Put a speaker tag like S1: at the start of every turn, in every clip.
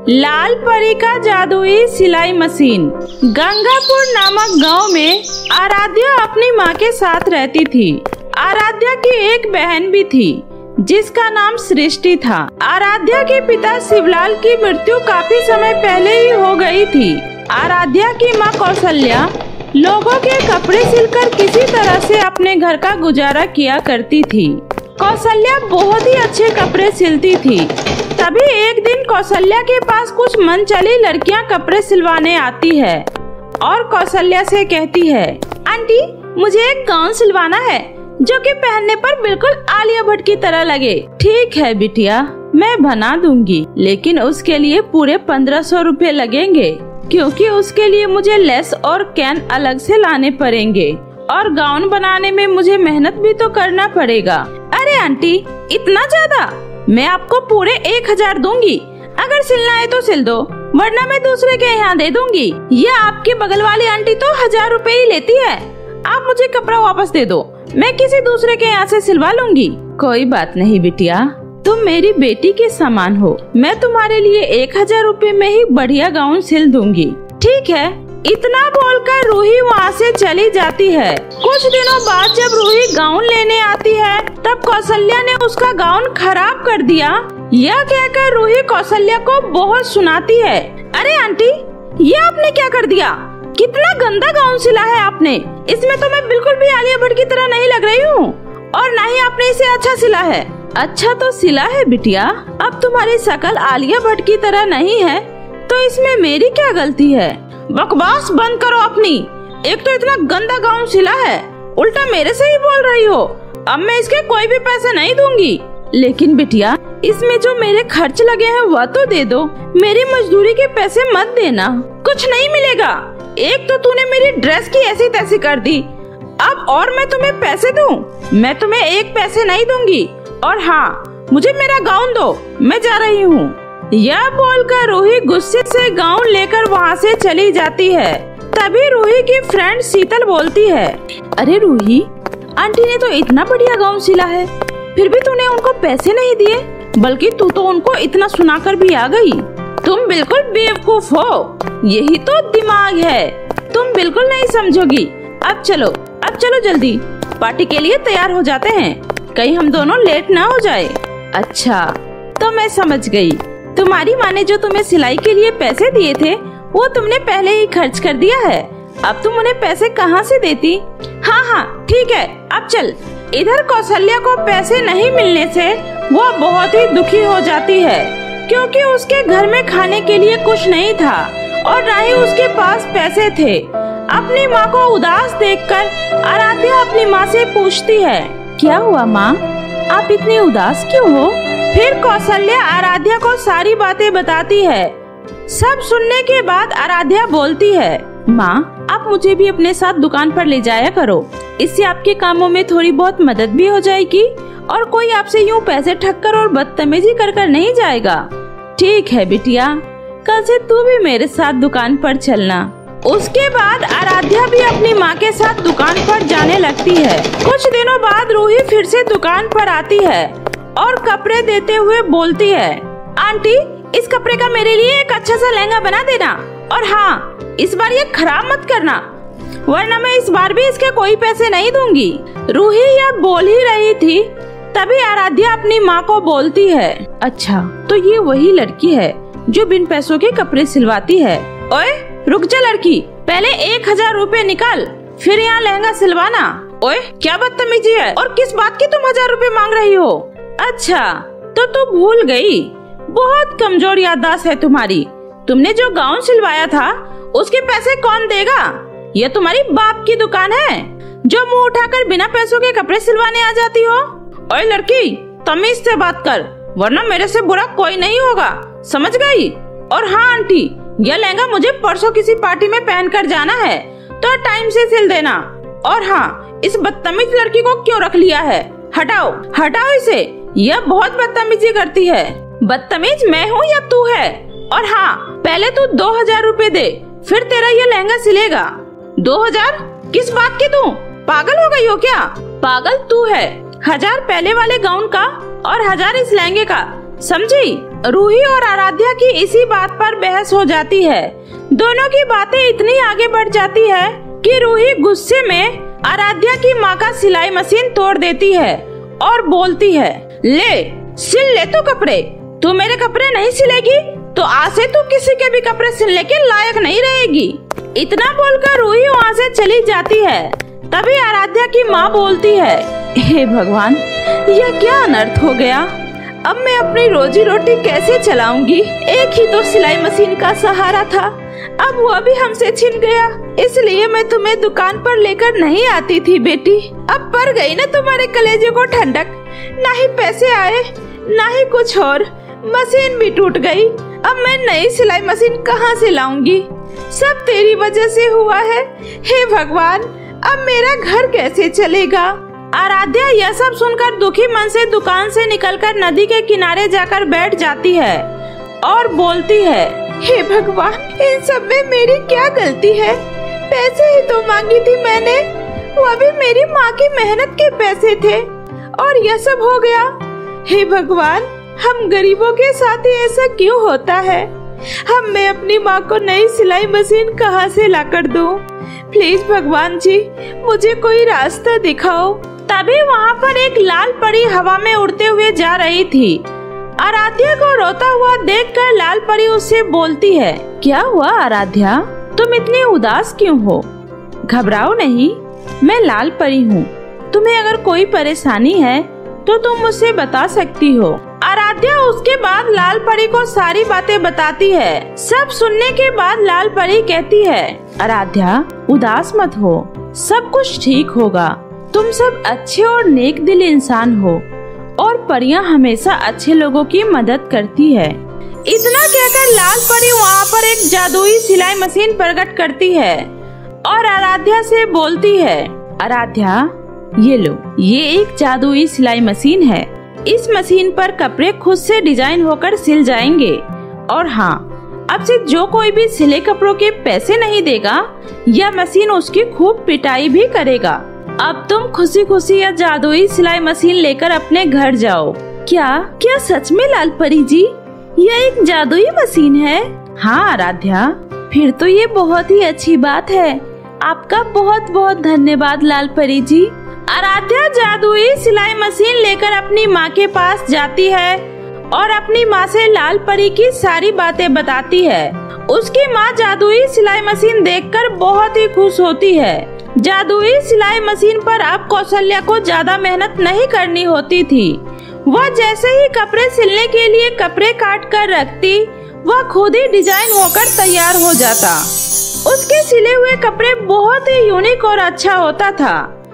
S1: लाल परी का जादुई सिलाई मशीन। गंगापुर नामक गांव में आराध्या अपनी माँ के साथ रहती थी। आराध्या की एक बहन भी थी जिसका नाम सृष्टि था। आराध्या के पिता शिवलाल की मृत्यु काफी समय पहले ही हो गई थी। आराध्या की माँ कौशल्या लोगों के कपड़े सिलकर किसी तरह से अपने घर का गुजारा किया करती थी। कौशल्या बहुत ही अच्छे कपड़े सिलती थी। तभी एक दिन कौशल्या के पास कुछ मनचली लड़कियां कपड़े सिलवाने आती है और कौशल्या से कहती है, आंटी मुझे एक गाउन सिलवाना है जो कि पहनने पर बिल्कुल आलिया भट्ट की तरह लगे। ठीक है बिटिया, मैं बना दूंगी, लेकिन उसके लिए पूरे 1500 रुपए लगेंगे, क्योंकि उसके लिए मुझे लेस और कैन अलग से लाने पड़ेंगे और गाउन बनाने में मुझे मेहनत भी तो करना पड़ेगा। अरे आंटी इतना ज्यादा? मैं आपको पूरे 1000 दूंगी। अगर सिलना है तो सिल दो, वरना मैं दूसरे के यहाँ दे दूंगी। ये आपकी बगल वाली आंटी तो 1000 रुपए ही लेती है। आप मुझे कपड़ा वापस दे दो, मैं किसी दूसरे के यहाँ से सिलवा लूंगी। कोई बात नहीं बिटिया, तुम मेरी बेटी के समान हो। मैं तुम्हारे लिए 1000 रुपए में ही बढ़िया गाउन सिल दूंगी। ठीक है। इतना बोलकर रूही वहाँ से चली जाती है। कुछ दिनों बाद जब रूही गाउन लेने आती है तब कौशल्या ने उसका गाउन खराब कर दिया। यह कहकर रूही कौशल्या को बहुत सुनाती है। अरे आंटी ये आपने क्या कर दिया? कितना गंदा गाउन सिला है आपने। इसमें तो मैं बिल्कुल भी आलिया भट्ट की तरह नहीं लग रही हूँ, और न ही आपने इसे अच्छा सिला है। अच्छा तो सिला है बिटिया, अब तुम्हारी शक्ल आलिया भट्ट की तरह नहीं है तो इसमें मेरी क्या गलती है? बकवास बंद करो अपनी। एक तो इतना गंदा गाउन सिला है, उल्टा मेरे से ही बोल रही हो। अब मैं इसके कोई भी पैसे नहीं दूंगी। लेकिन बिटिया इसमें जो मेरे खर्च लगे हैं वह तो दे दो, मेरी मजदूरी के पैसे मत देना। कुछ नहीं मिलेगा। एक तो तूने मेरी ड्रेस की ऐसी तैसी कर दी, अब और मैं तुम्हें पैसे दूं? मैं तुम्हें एक पैसे नहीं दूंगी। और हाँ, मुझे मेरा गाउन दो, मैं जा रही हूँ। यह बोलकर रूही गुस्से से गाउन लेकर वहाँ से चली जाती है। तभी रूही की फ्रेंड शीतल बोलती है, अरे रूही, आंटी ने तो इतना बढ़िया गाउन सिला है, फिर भी तूने उनको पैसे नहीं दिए, बल्कि तू तो उनको इतना सुनाकर भी आ गई। तुम बिल्कुल बेवकूफ हो। यही तो दिमाग है, तुम बिल्कुल नहीं समझोगी। अब चलो जल्दी, पार्टी के लिए तैयार हो जाते हैं, कहीं हम दोनों लेट ना हो जाए। अच्छा तो मैं समझ गई, तुम्हारी माँ ने जो तुम्हें सिलाई के लिए पैसे दिए थे वो तुमने पहले ही खर्च कर दिया है। अब तुम उन्हें पैसे कहाँ से देती? हाँ ठीक है, अब चल। इधर कौशल्या को पैसे नहीं मिलने से वो बहुत ही दुखी हो जाती है, क्योंकि उसके घर में खाने के लिए कुछ नहीं था और न ही उसके पास पैसे थे। अपनी माँ को उदास देखकर आराध्या अपनी माँ से पूछती है, क्या हुआ माँ, आप इतनी उदास क्यों हो? फिर कौशल्या आराध्या को सारी बातें बताती है। सब सुनने के बाद आराध्या बोलती है, माँ आप मुझे भी अपने साथ दुकान पर ले जाया करो, इससे आपके कामों में थोड़ी बहुत मदद भी हो जाएगी और कोई आपसे यूँ पैसे ठगकर और बदतमीजी कर नहीं जाएगा। ठीक है बिटिया, कल से तू भी मेरे साथ दुकान पर चलना। उसके बाद आराध्या भी अपनी माँ के साथ दुकान पर जाने लगती है। कुछ दिनों बाद रूही फिर से दुकान पर आती है और कपड़े देते हुए बोलती है, आंटी इस कपड़े का मेरे लिए एक अच्छा सा लहंगा बना देना, और हाँ इस बार ये खराब मत करना, वरना मैं इस बार भी इसके कोई पैसे नहीं दूंगी। रूही यह बोल ही रही थी, तभी आराध्या अपनी माँ को बोलती है, अच्छा तो ये वही लड़की है जो बिन पैसों के कपड़े सिलवाती है। ओए रुक जा लड़की, पहले 1000 रुपए निकाल, फिर यहाँ लहंगा सिलवाना। ओए क्या बदतमीजी है, और किस बात की तुम 1000 रुपए मांग रही हो? अच्छा तो तू भूल गई, बहुत कमजोर याददाश्त है तुम्हारी। तुमने जो गाउन सिलवाया था उसके पैसे कौन देगा? ये तुम्हारी बाप की दुकान है जो मुंह उठाकर बिना पैसों के कपड़े सिलवाने आ जाती हो। ओए लड़की, तमीज से बात कर, वरना मेरे से बुरा कोई नहीं होगा, समझ गई? और हाँ आंटी, यह लहंगा मुझे परसों किसी पार्टी में पहनकर जाना है, तो टाइम से सिल देना। और हाँ, इस बदतमीज लड़की को क्यों रख लिया है? हटाओ इसे, यह बहुत बदतमीजी करती है। बदतमीज मैं हूँ या तू है? और हाँ, पहले तू 2000 रुपए दे, फिर तेरा ये लहंगा सिलेगा। 2000? किस बात की? तू पागल हो गई हो क्या? पागल तू है। 1000 पहले वाले गाउन का और 1000 इस लहंगे का, समझी? रूही और आराध्या की इसी बात पर बहस हो जाती है। दोनों की बातें इतनी आगे बढ़ जाती है कि रूही गुस्से में आराध्या की माँ का सिलाई मशीन तोड़ देती है और बोलती है, ले सिल ले तू कपड़े। तू मेरे कपड़े नहीं सिलेगी तो आज से तू किसी के भी कपड़े सिलने के लायक नहीं रहेगी। इतना बोलकर रूही वहाँ से चली जाती है। तभी आराध्या की माँ बोलती है, हे भगवान, यह क्या अनर्थ हो गया। अब मैं अपनी रोजी रोटी कैसे चलाऊंगी। एक ही तो सिलाई मशीन का सहारा था, अब वो भी हमसे छिन गया। इसलिए मैं तुम्हें दुकान पर लेकर नहीं आती थी बेटी। अब पड़ गई ना तुम्हारे कलेजे को ठंडक। ना ही पैसे आए ना ही कुछ और, मशीन भी टूट गई। अब मैं नई सिलाई मशीन कहाँ से लाऊंगी। सब तेरी वजह से हुआ है। हे भगवान, अब मेरा घर कैसे चलेगा। आराध्या यह सब सुनकर दुखी मन से दुकान से निकलकर नदी के किनारे जाकर बैठ जाती है और बोलती है, हे भगवान, इन सब में मेरी क्या गलती है। पैसे ही तो मांगी थी मैंने, वो भी मेरी माँ की मेहनत के पैसे थे और यह सब हो गया। हे भगवान, हम गरीबों के साथ ही ऐसा क्यों होता है। हम मैं अपनी माँ को नई सिलाई मशीन कहाँ से लाकर दूं। प्लीज भगवान जी, मुझे कोई रास्ता दिखाओ। तभी वहाँ पर एक लाल परी हवा में उड़ते हुए जा रही थी। आराध्या को रोता हुआ देखकर लाल परी उससे बोलती है, क्या हुआ आराध्या, तुम इतनी उदास क्यों हो। घबराओ नहीं, मैं लाल परी हूँ। तुम्हें अगर कोई परेशानी है तो तुम मुझसे बता सकती हो। आराध्या उसके बाद लाल परी को सारी बातें बताती है। सब सुनने के बाद लाल परी कहती है, आराध्या उदास मत हो, सब कुछ ठीक होगा। तुम सब अच्छे और नेक दिल इंसान हो और परियां हमेशा अच्छे लोगों की मदद करती है। इतना कहकर लाल परी वहाँ पर एक जादुई सिलाई मशीन प्रकट करती है और आराध्या से बोलती है, आराध्या ये लो, ये एक जादुई सिलाई मशीन है। इस मशीन पर कपड़े खुद से डिजाइन होकर सिल जाएंगे। और हाँ, अब से जो कोई भी सिले कपड़ों के पैसे नहीं देगा, यह मशीन उसकी खूब पिटाई भी करेगा। अब तुम खुशी खुशी यह जादुई सिलाई मशीन लेकर अपने घर जाओ। क्या सच में लाल परी जी, यह एक जादुई मशीन है? हाँ आराध्या, फिर तो ये बहुत ही अच्छी बात है। आपका बहुत बहुत धन्यवाद लाल परी जी। आराध्या जादुई सिलाई मशीन लेकर अपनी माँ के पास जाती है और अपनी माँ से लाल परी की सारी बातें बताती है। उसकी माँ जादुई सिलाई मशीन देखकर बहुत ही खुश होती है। जादुई सिलाई मशीन पर अब कौशल्या को ज्यादा मेहनत नहीं करनी होती थी। वह जैसे ही कपड़े सिलने के लिए कपड़े काट कर रखती, वह खुद ही डिजाइन होकर तैयार हो जाता। उसके सिले हुए कपड़े बहुत ही यूनिक और अच्छा होता था।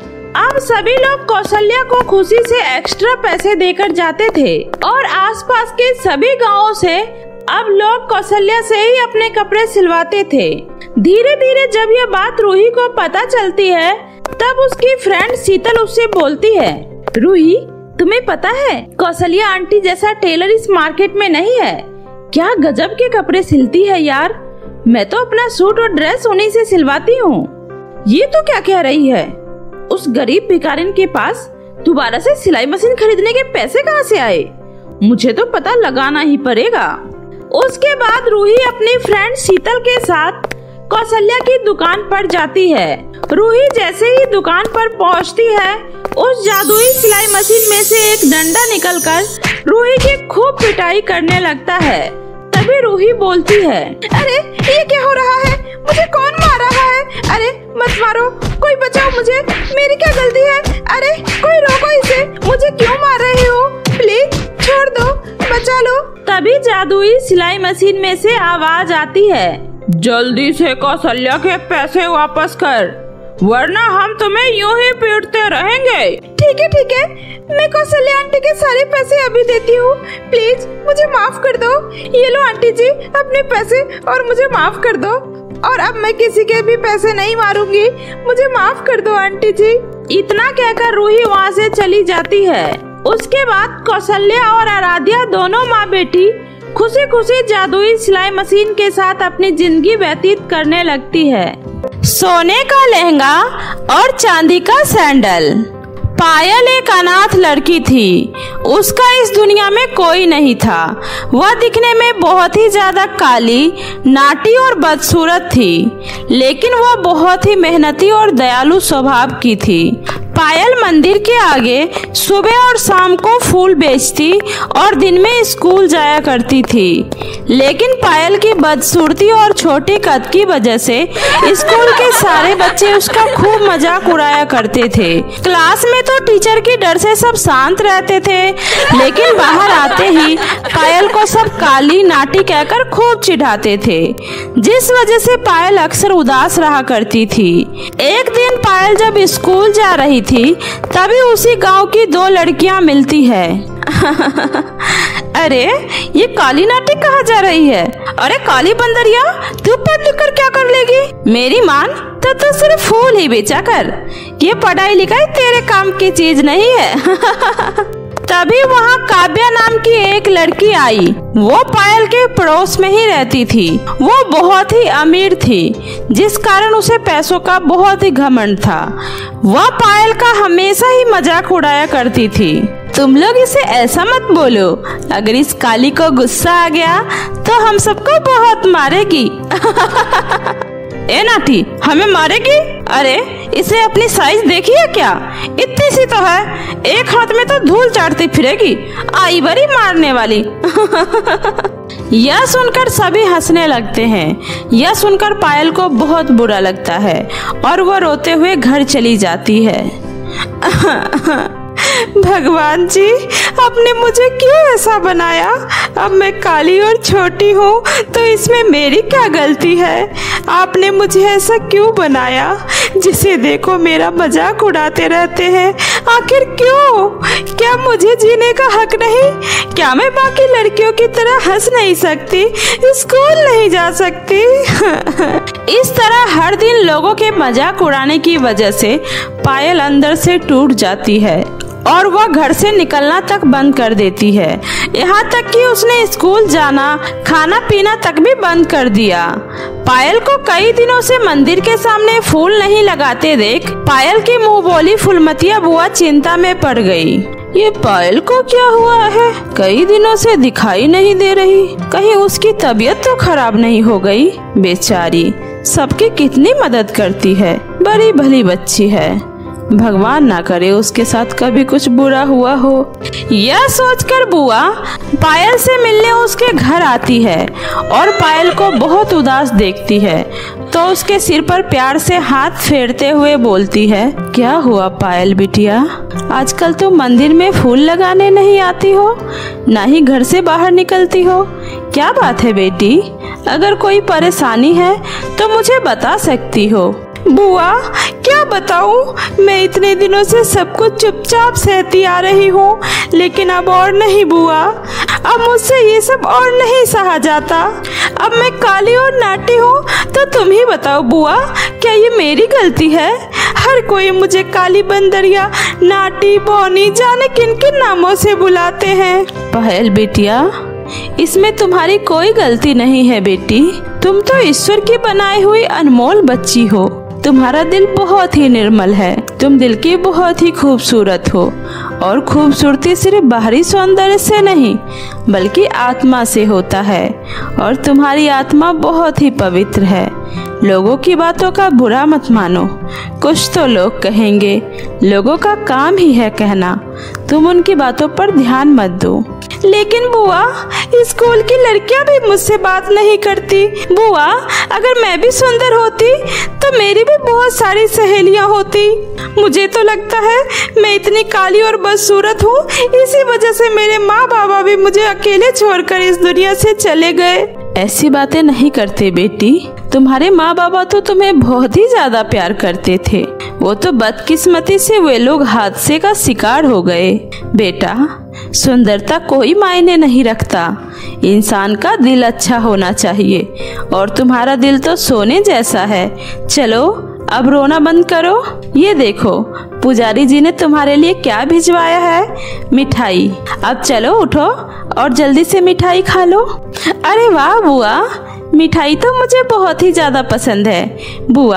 S1: अब सभी लोग कौशल्या को खुशी से एक्स्ट्रा पैसे देकर जाते थे और आसपास के सभी गांवों से अब लोग कौशल्या से ही अपने कपड़े सिलवाते थे। धीरे धीरे जब यह बात रूही को पता चलती है, तब उसकी फ्रेंड शीतल उससे बोलती है, रूही तुम्हें पता है कौशल्या आंटी जैसा टेलर इस मार्केट में नहीं है। क्या गजब के कपड़े सिलती है यार। मैं तो अपना सूट और ड्रेस उन्हीं से सिलवाती हूँ। ये तो क्या कह रही है, उस गरीब भिखारिन के पास दोबारा से सिलाई मशीन खरीदने के पैसे कहाँ से आए। मुझे तो पता लगाना ही पड़ेगा। उसके बाद रूही अपनी फ्रेंड शीतल के साथ कौशल्या की दुकान पर जाती है। रूही जैसे ही दुकान पर पहुंचती है, उस जादुई सिलाई मशीन में से एक डंडा निकलकर रूही की खूब पिटाई करने लगता है। तभी रूही बोलती है, अरे ये क्या हो रहा है, मुझे कौन मार रहा है। अरे मत मारो, कोई बचाओ मुझे, मेरी क्या गलती है। अरे कोई रोको इसे, मुझे क्यों मार रहे हो, प्लीज छोड़ दो, बचा लो। तभी जादुई सिलाई मशीन में से आवाज आती है, जल्दी से कौशल्या के पैसे वापस कर, वरना हम तुम्हें यूं ही पीटते रहेंगे। ठीक है, मैं कौशल्या आंटी के सारे पैसे अभी देती हूँ, प्लीज मुझे माफ कर दो। ये लो आंटी जी अपने पैसे और मुझे माफ कर दो। और अब मैं किसी के भी पैसे नहीं मारूंगी, मुझे माफ कर दो आंटी जी। इतना कहकर रूही वहाँ से चली जाती है। उसके बाद कौशल्या और आराध्या दोनों माँ बेटी खुशी खुशी जादुई सिलाई मशीन के साथ अपनी जिंदगी व्यतीत करने लगती है। सोने का लहंगा और चांदी का सैंडल। पायल एक अनाथ लड़की थी। उसका इस दुनिया में कोई नहीं था। वह दिखने में बहुत ही ज्यादा काली, नाटी और बदसूरत थी, लेकिन वह बहुत ही मेहनती और दयालु स्वभाव की थी। पायल मंदिर के आगे सुबह और शाम को फूल बेचती और दिन में स्कूल जाया करती थी, लेकिन पायल की बदसूरती और छोटे कद की वजह से स्कूल के सारे बच्चे उसका खूब मजाक उड़ाया करते थे। क्लास में तो टीचर के डर से सब शांत रहते थे, लेकिन बाहर आते ही पायल को सब काली नाटी कहकर खूब चिढ़ाते थे, जिस वजह से पायल अक्सर उदास रहा करती थी। एक दिन पायल जब स्कूल जा रही थी, तभी उसी गांव की दो लड़कियां मिलती है। अरे ये काली नाटी कहाँ जा रही है? अरे काली बंदरिया, तू पढ़ लिख कर क्या कर लेगी? मेरी मान तो सिर्फ फूल ही बेचा कर, ये पढ़ाई लिखाई तेरे काम की चीज नहीं है। तभी वहाँ काव्या नाम की एक लड़की आई। वो पायल के पड़ोस में ही रहती थी। वो बहुत ही अमीर थी, जिस कारण उसे पैसों का बहुत ही घमंड था। वह पायल का हमेशा ही मजाक उड़ाया करती थी। तुम लोग इसे ऐसा मत बोलो, अगर इस काली को गुस्सा आ गया तो हम सबको बहुत मारेगी। ए नाटी, हमें मारेगी? अरे इसे अपनी साइज देखी है क्या? इतनी सी तो है, एक हाथ में तो धूल चाटती फिरेगी, आई बड़ी मारने वाली। यह सुनकर सभी हंसने लगते हैं। यह सुनकर पायल को बहुत बुरा लगता है और वह रोते हुए घर चली जाती है। भगवान जी, आपने मुझे क्यों ऐसा बनाया? अब मैं काली और छोटी हूँ तो इसमें मेरी क्या गलती है? आपने मुझे ऐसा क्यों बनाया? जिसे देखो मेरा मजाक उड़ाते रहते हैं। आखिर क्यों? क्या मुझे जीने का हक नहीं? क्या मैं बाकी लड़कियों की तरह हंस नहीं सकती? स्कूल नहीं जा सकती? इस तरह हर दिन लोगों के मजाक उड़ाने की वजह से पायल अंदर से टूट जाती है और वह घर से निकलना तक बंद कर देती है। यहाँ तक कि उसने स्कूल जाना, खाना पीना तक भी बंद कर दिया। पायल को कई दिनों से मंदिर के सामने फूल नहीं लगाते देख पायल की मुंह बोली फूलमतिया बुआ चिंता में पड़ गई। ये पायल को क्या हुआ है? कई दिनों से दिखाई नहीं दे रही, कहीं उसकी तबीयत तो खराब नहीं हो गई? बेचारी सबकी कितनी मदद करती है, बड़ी भली बच्ची है। भगवान ना करे उसके साथ कभी कुछ बुरा हुआ हो। यह सोचकर बुआ पायल से मिलने उसके घर आती है और पायल को बहुत उदास देखती है तो उसके सिर पर प्यार से हाथ फेरते हुए बोलती है, क्या हुआ पायल बिटिया? आजकल तो मंदिर में फूल लगाने नहीं आती हो, ना ही घर से बाहर निकलती हो। क्या बात है बेटी? अगर कोई परेशानी है तो मुझे बता सकती हो। बुआ क्या बताऊं, मैं इतने दिनों से सब कुछ चुपचाप सहती आ रही हूँ, लेकिन अब और नहीं बुआ, अब मुझसे ये सब और नहीं सहा जाता। अब मैं काली और नाटी हूँ तो तुम ही बताओ बुआ, क्या ये मेरी गलती है? हर कोई मुझे काली बंदरिया, नाटी, बौनी, जाने किन किन नामों से बुलाते हैं। पायल बेटिया, इसमें तुम्हारी कोई गलती नहीं है बेटी। तुम तो ईश्वर की बनाई हुई अनमोल बच्ची हो। तुम्हारा दिल बहुत ही निर्मल है, तुम दिल की बहुत ही खूबसूरत हो और खूबसूरती सिर्फ बाहरी सौंदर्य से नहीं बल्कि आत्मा से होता है और तुम्हारी आत्मा बहुत ही पवित्र है। लोगों की बातों का बुरा मत मानो, कुछ तो लोग कहेंगे, लोगों का काम ही है कहना, तुम उनकी बातों पर ध्यान मत दो। लेकिन बुआ, स्कूल की लड़कियां भी मुझसे बात नहीं करती। बुआ, अगर मैं भी सुंदर होती तो मेरी भी बहुत सारी सहेलियां होती। मुझे तो लगता है मैं इतनी काली और बदसूरत हूँ, इसी वजह से मेरे माँ बाबा भी मुझे अकेले छोड़कर इस दुनिया से चले गए। ऐसी बातें नहीं करते बेटी, तुम्हारे माँ बाबा तो तुम्हें बहुत ही ज्यादा प्यार करते थे। वो तो बदकिस्मती से वे लोग हादसे का शिकार हो गए। बेटा, सुंदरता कोई मायने नहीं रखता, इंसान का दिल अच्छा होना चाहिए और तुम्हारा दिल तो सोने जैसा है। चलो अब रोना बंद करो। ये देखो पुजारी जी ने तुम्हारे लिए क्या भिजवाया है, मिठाई। अब चलो उठो और जल्दी से मिठाई खा लो। अरे वाह बुआ, मिठाई तो मुझे बहुत ही ज्यादा पसंद है। बुआ,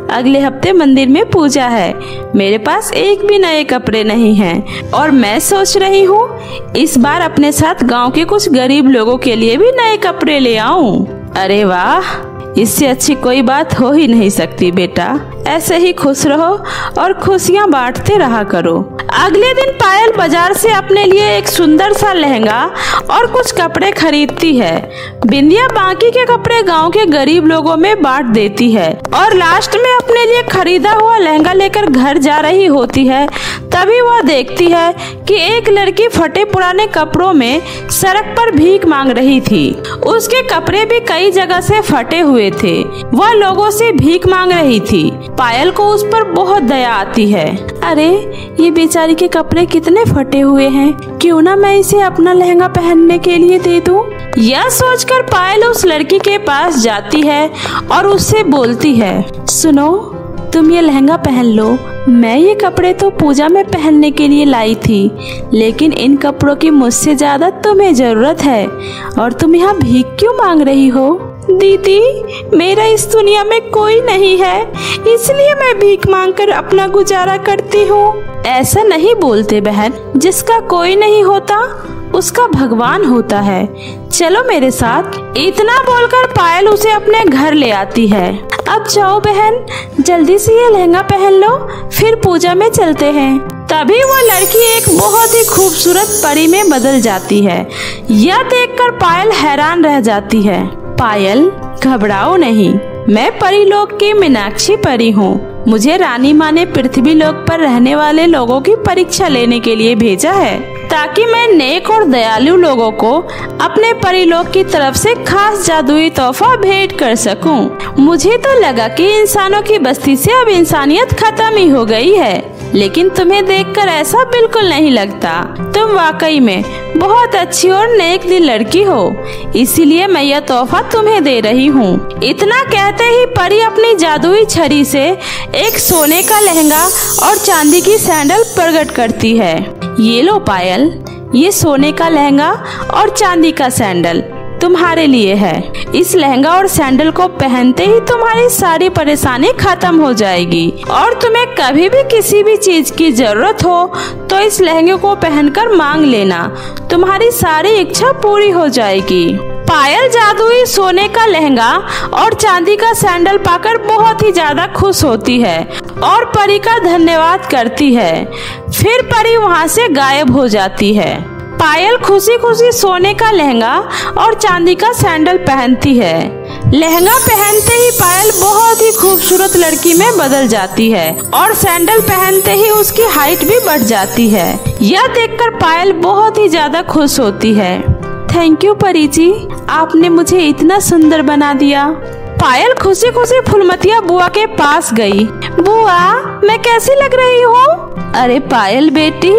S1: अगले हफ्ते मंदिर में पूजा है। मेरे पास एक भी नए कपड़े नहीं हैं और मैं सोच रही हूँ इस बार अपने साथ गांव के कुछ गरीब लोगों के लिए भी नए कपड़े ले आऊं। अरे वाह, इससे अच्छी कोई बात हो ही नहीं सकती बेटा। ऐसे ही खुश रहो और खुशियाँ बांटते रहा करो। अगले दिन पायल बाजार से अपने लिए एक सुंदर सा लहंगा और कुछ कपड़े खरीदती है। बिंदिया बाकी के कपड़े गांव के गरीब लोगों में बांट देती है और लास्ट में अपने लिए खरीदा हुआ लहंगा लेकर घर जा रही होती है। तभी वह देखती है कि एक लड़की फटे पुराने कपड़ों में सड़क पर भीख मांग रही थी। उसके कपड़े भी कई जगह से फटे हुए थे। वह लोगों से भीख मांग रही थी। पायल को उस पर बहुत दया आती है। अरे ये बेचारी के कपड़े कितने फटे हुए हैं, क्यों ना मैं इसे अपना लहंगा पहनने के लिए दे दूं। यह सोचकर पायल उस लड़की के पास जाती है और उससे बोलती है, सुनो, तुम ये लहंगा पहन लो। मैं ये कपड़े तो पूजा में पहनने के लिए लाई थी, लेकिन इन कपड़ों की मुझसे ज्यादा तुम्हें जरूरत है और तुम यहाँ भीख क्यों मांग रही हो? दीदी, मेरा इस दुनिया में कोई नहीं है, इसलिए मैं भीख मांगकर अपना गुजारा करती हूँ। ऐसा नहीं बोलते बहन, जिसका कोई नहीं होता उसका भगवान होता है। चलो मेरे साथ। इतना बोलकर पायल उसे अपने घर ले आती है। अब जाओ बहन, जल्दी से ये लहंगा पहन लो, फिर पूजा में चलते हैं। तभी वो लड़की एक बहुत ही खूबसूरत परी में बदल जाती है। यह देखकर पायल हैरान रह जाती है। पायल, घबराओ नहीं, मैं परीलोक की मीनाक्षी परी हूँ। मुझे रानी माँ ने पृथ्वी लोक पर रहने वाले लोगों की परीक्षा लेने के लिए भेजा है, ताकि मैं नेक और दयालु लोगों को अपने परीलोक की तरफ से खास जादुई तोहफा भेंट कर सकूं। मुझे तो लगा कि इंसानों की बस्ती से अब इंसानियत खत्म ही हो गई है, लेकिन तुम्हें देखकर ऐसा बिल्कुल नहीं लगता। तुम वाकई में बहुत अच्छी और नेक दिल लड़की हो, इसीलिए मैं यह तोहफा तुम्हें दे रही हूँ। इतना कहते ही परी अपनी जादुई छड़ी से एक सोने का लहंगा और चांदी की सैंडल प्रकट करती है। ये लो पायल, ये सोने का लहंगा और चांदी का सैंडल तुम्हारे लिए है। इस लहंगा और सैंडल को पहनते ही तुम्हारी सारी परेशानी खत्म हो जाएगी और तुम्हें कभी भी किसी भी चीज की जरूरत हो तो इस लहंगे को पहनकर मांग लेना, तुम्हारी सारी इच्छा पूरी हो जाएगी। पायल जादुई सोने का लहंगा और चांदी का सैंडल पाकर बहुत ही ज्यादा खुश होती है और परी का धन्यवाद करती है। फिर परी वहाँ से गायब हो जाती है। पायल खुशी खुशी सोने का लहंगा और चांदी का सैंडल पहनती है। लहंगा पहनते ही पायल बहुत ही खूबसूरत लड़की में बदल जाती है और सैंडल पहनते ही उसकी हाइट भी बढ़ जाती है। यह देखकर पायल बहुत ही ज्यादा खुश होती है। थैंक यू परी जी, आपने मुझे इतना सुंदर बना दिया। पायल खुशी खुशी फूलमतिया बुआ के पास गई। बुआ, मैं कैसी लग रही हूँ? अरे पायल बेटी,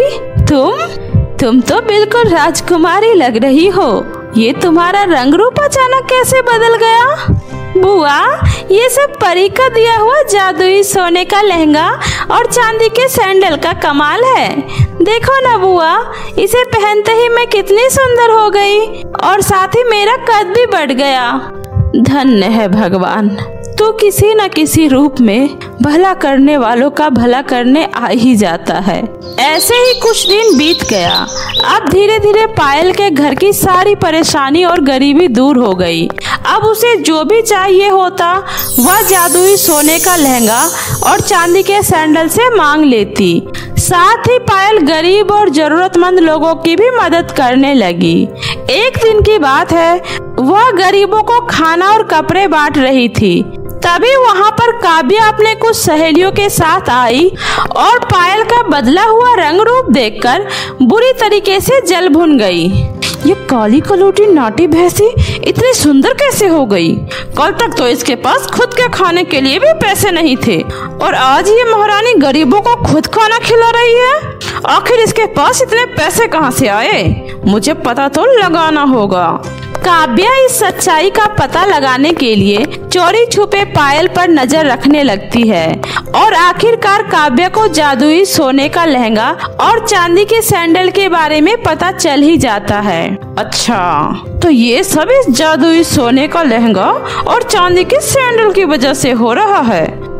S1: तुम तो बिल्कुल राजकुमारी लग रही हो। ये तुम्हारा रंग रूप अचानक कैसे बदल गया? बुआ, ये सब परी का दिया हुआ जादुई सोने का लहंगा और चांदी के सैंडल का कमाल है। देखो ना बुआ, इसे पहनते ही मैं कितनी सुंदर हो गई और साथ ही मेरा कद भी बढ़ गया। धन्य है भगवान, तो किसी न किसी रूप में भला करने वालों का भला करने आ ही जाता है। ऐसे ही कुछ दिन बीत गया। अब धीरे धीरे पायल के घर की सारी परेशानी और गरीबी दूर हो गई। अब उसे जो भी चाहिए होता वह जादुई सोने का लहंगा और चांदी के सैंडल से मांग लेती। साथ ही पायल गरीब और जरूरतमंद लोगों की भी मदद करने लगी। एक दिन की बात है, वह गरीबों को खाना और कपड़े बांट रही थी। तभी वहाँ पर काव्या अपने कुछ सहेलियों के साथ आई और पायल का बदला हुआ रंग रूप देखकर बुरी तरीके से जल भुन गई। ये काली कलूटी नाटी भैंसी इतनी सुंदर कैसे हो गई? कल तक तो इसके पास खुद के खाने के लिए भी पैसे नहीं थे और आज ये महारानी गरीबों को खुद खाना खिला रही है। आखिर इसके पास इतने पैसे कहाँ से आए? मुझे पता तो लगाना होगा। काव्या इस सच्चाई का पता लगाने के लिए चोरी छुपे पायल पर नजर रखने लगती है और आखिरकार काव्या को जादुई सोने का लहंगा और चांदी के सैंडल के बारे में पता चल ही जाता है। अच्छा, तो ये सब इस जादुई सोने का लहंगा और चांदी के सैंडल की वजह से हो रहा है।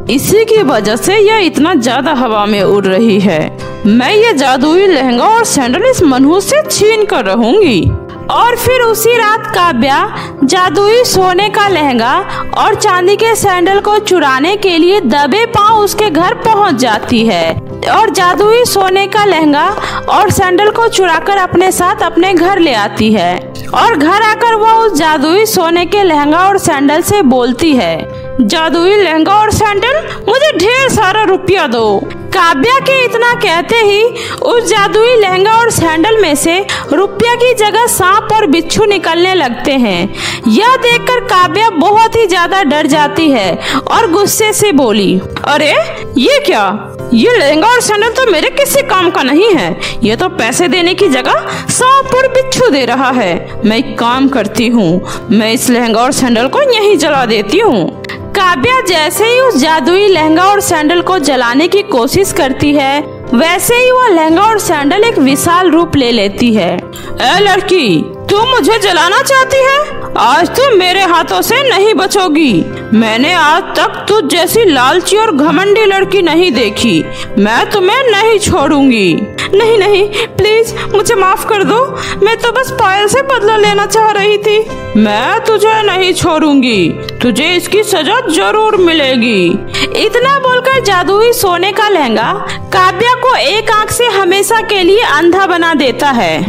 S1: इसी की वजह से यह इतना ज्यादा हवा में उड़ रही है। मैं ये जादुई लहंगा और सैंडल इस मनहूस से छीन कर रहूंगी। और फिर उसी रात काव्या जादुई सोने का लहंगा और चांदी के सैंडल को चुराने के लिए दबे पांव उसके घर पहुंच जाती है और जादुई सोने का लहंगा और सैंडल को चुराकर अपने साथ अपने घर ले आती है। और घर आकर वो उस जादुई सोने के लहंगा और सैंडल से बोलती है, जादुई लहंगा और सैंडल, मुझे ढेर सारा रुपया दो। काव्या के इतना कहते ही उस जादुई लहंगा और सैंडल में से रुपया की जगह सांप और बिच्छू निकलने लगते हैं। यह देखकर काव्या बहुत ही ज्यादा डर जाती है और गुस्से से बोली, अरे ये क्या? ये लहंगा और सैंडल तो मेरे किसी काम का नहीं है। ये तो पैसे देने की जगह सांप और बिच्छू दे रहा है। मैं एक काम करती हूँ, मैं इस लहंगा और सैंडल को यहीं जला देती हूँ। काव्या जैसे ही उस जादुई लहंगा और सैंडल को जलाने की कोशिश करती है, वैसे ही वह लहंगा और सैंडल एक विशाल रूप ले लेती है। ए लड़की, तू मुझे जलाना चाहती है? आज तुम मेरे हाथों से नहीं बचोगी। मैंने आज तक तुझ जैसी लालची और घमंडी लड़की नहीं देखी। मैं तुम्हें नहीं छोड़ूंगी। नहीं नहीं, प्लीज मुझे माफ कर दो। मैं तो बस पायल से बदला लेना चाह रही थी। मैं तुझे नहीं छोड़ूंगी, तुझे इसकी सजा जरूर मिलेगी। इतना बोलकर जादुई सोने का लहंगा काव्या को एक आंख से हमेशा के लिए अंधा बना देता है।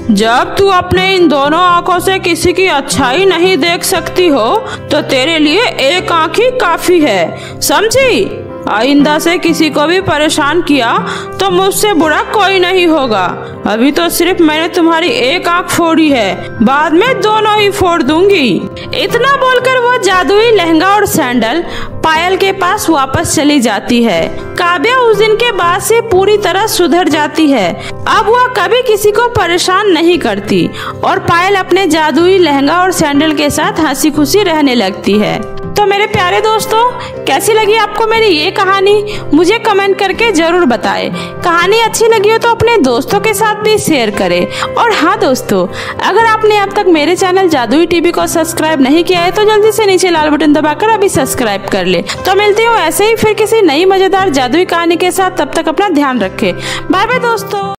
S1: जब तू अपने इन दोनों आंखों से किसी की अच्छाई नहीं देख सकती हो तो तेरे लिए एक आंख ही काफी है, समझी? आइंदा से किसी को भी परेशान किया तो मुझसे बुरा कोई नहीं होगा। अभी तो सिर्फ मैंने तुम्हारी एक आंख फोड़ी है, बाद में दोनों ही फोड़ दूंगी। इतना बोलकर वो जादुई लहंगा और सैंडल पायल के पास वापस चली जाती है। काव्या उस दिन के बाद से पूरी तरह सुधर जाती है। अब वह कभी किसी को परेशान नहीं करती और पायल अपने जादुई लहंगा और सैंडल के साथ हंसी खुशी रहने लगती है। तो मेरे प्यारे दोस्तों, कैसी लगी आपको मेरी ये कहानी? मुझे कमेंट करके जरूर बताएं। कहानी अच्छी लगी हो तो अपने दोस्तों के साथ भी शेयर करें। और हाँ दोस्तों, अगर आपने अब तक मेरे चैनल जादुई टीवी को सब्सक्राइब नहीं किया है तो जल्दी से नीचे लाल बटन दबाकर अभी सब्सक्राइब कर ले। तो मिलती हूँ ऐसे ही फिर किसी नई मजेदार जादुई कहानी के साथ। तब तक अपना ध्यान रखें। बाय बाय दोस्तों।